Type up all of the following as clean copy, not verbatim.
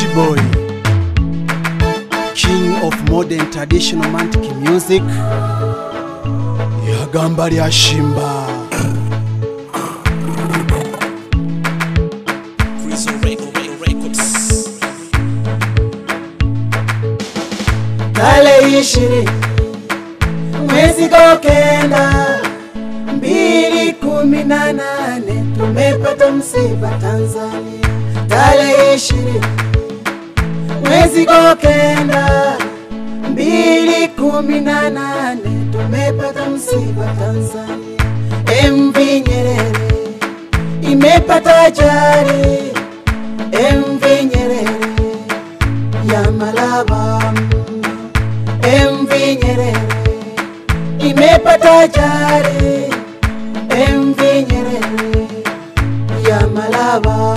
Boy, king of modern traditional romantic music, yagamba lya shimba. Tarehe 20 mwezi Oktoba 2018 tumepata msiba Tanzania. Tarehe 20 mwezi Oktoba 2018 tumepata msiba Tanzania. MV Nyerere imepata ajali. MV Nyerere ya Malaba. MV Nyerere imepata ajali. MV Nyerere ya Malaba.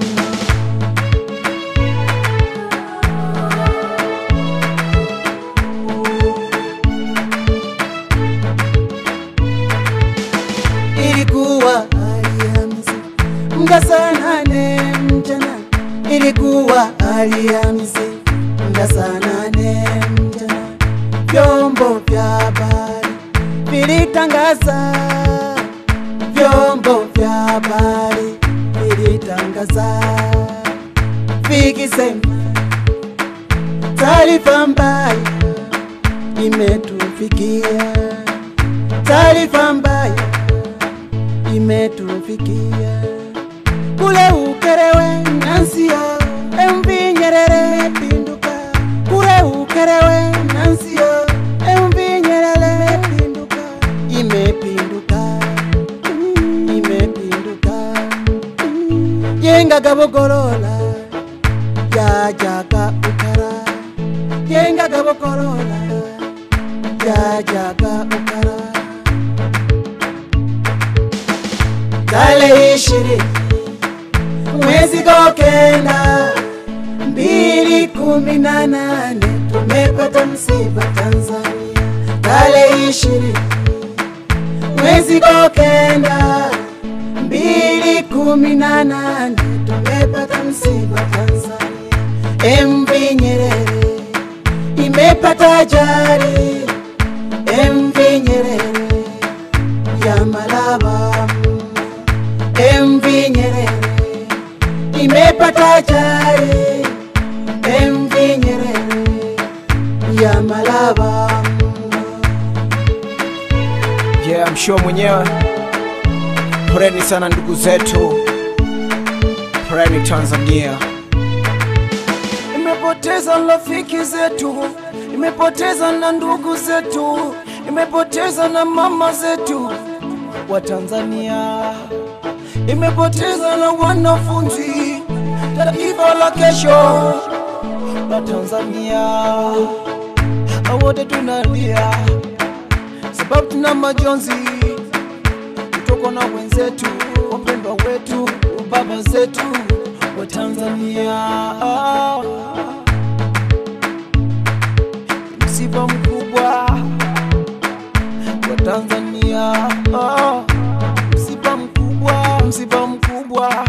Ilikuwa Alhamisi muda saa 8 mchana. Ilikuwa Alhamisi muda saa 8 mchana. Vyombo vya habari vilitangaza. Vyombo vya habari vilitangaza vikisema taarifa mbaya imetufikia. Taarifa mbaya imetufikia. Kule Ukerewe Nansio MV Nyerere pinduka. Kule Ukerewe Nansio MV Nyerere pinduka. Imepinduka. Imepinduka. Yenga gabogorola ya jaga ukara. Yenga gabogorola ya jaga ukara. Tarehe 20 mwezi Oktoba 2018 tumepata msiba Tanzania. Tarehe 20 mwezi Oktoba 2018 tumepata msiba Tanzania. MV Nyerere imepata ajali. MV Nyerere ya Malaba. MV Nyerere imepata ajali. MV Nyerere ya Malaba. Yeah, I'm sure mwenyewe. Poleni sana ndugu zetu. Poleni Tanzania. Imepoteza rafiki zetu, imepoteza na ndugu zetu, imepoteza na mama zetu wa Tanzania. Imepoteza na wanafunzi, taifa la kesho la Tanzania. Wote tunalia sababu tuna majonzi kutoka na wenzetu, wapendwa wetu, baba zetu wa Tanzania. Msiba mkubwa wa Tanzania. Msiba mkubwa, msiba mkubwa.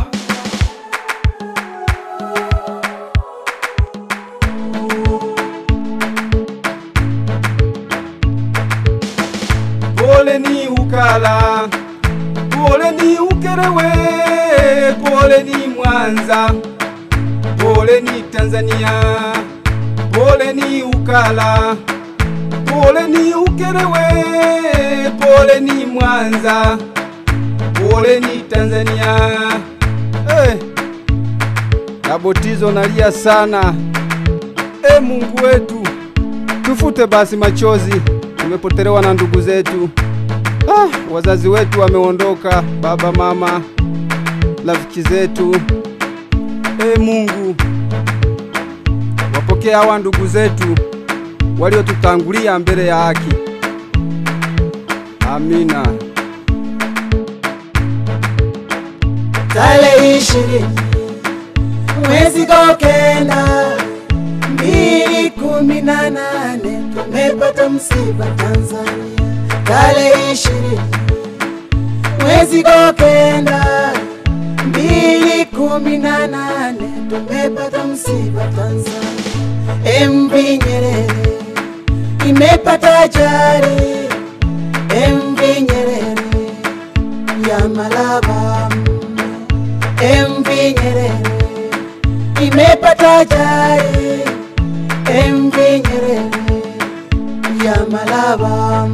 Pole ni Ukala, pole ni Ukerewe, pole ni Mwanza, pole ni Tanzania. Pole ni Ukala, pole ni Ukerewe, pole ni Mwanza, pole ni Tanzania. Nabotizo nalia sana. Mungu wetu, tufute basi machozi. Tumepotelewa na ndugu zetu. Wazazi wetu wameondoka, baba, mama, rafiki zetu. Mungu, wapokea hawa ndugu zetu waliotutangulia mbele ya haki. Amina. Tarehe 20 mwezi Oktoba 2018 tumepata msiba Tanzania. Tarehe 20 mwezi Oktoba 2018 tumepata msiba Tanzania. MV Nyerere imepata ajali. MV Nyerere ya Malaba. MV Nyerere imepata ajali. MV Nyerere ya Malaba.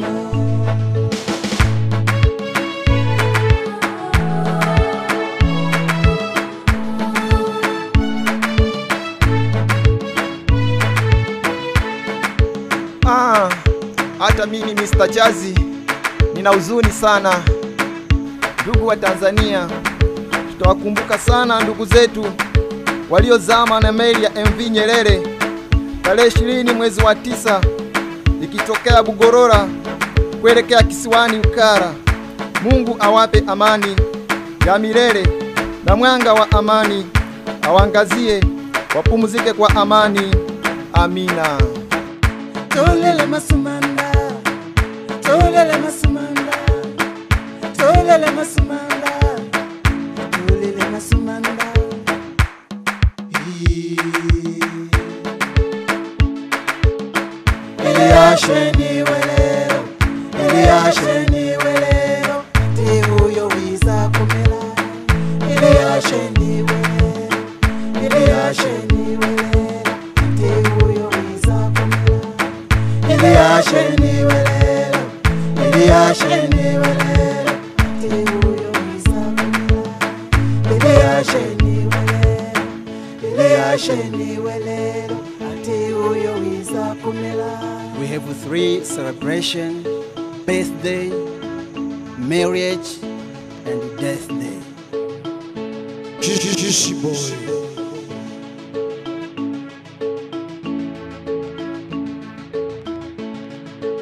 Hata mimi Mr. Chazi nina huzuni sana. Ndugu wa Tanzania, tutawakumbuka sana ndugu zetu waliozama na meli ya MV Nyerere tarehe 20 mwezi wa 9 ikitokea Bugorora kuelekea kisiwani Ukara. Mungu awape amani ya milele na mwanga wa amani awangazie, wapumzike kwa amani. Amina. Tolele masumanda, tolele masumanda, tolele masumanda, tolele masumanda. Iliyasheni welero, iliyasheni welero, ati huyo wiza kumela. Iliyasheni welero, iliyasheni welero, ati huyo wiza kumela. Iliyasheni welero, iliyasheni welero, ati huyo wiza kumela. Iliyasheni welero, iliyasheni welero, ati huyo wiza kumela. We have 3 celebrations: birthday, marriage, and death day. Kish boy.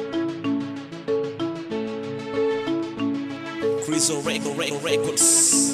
Records.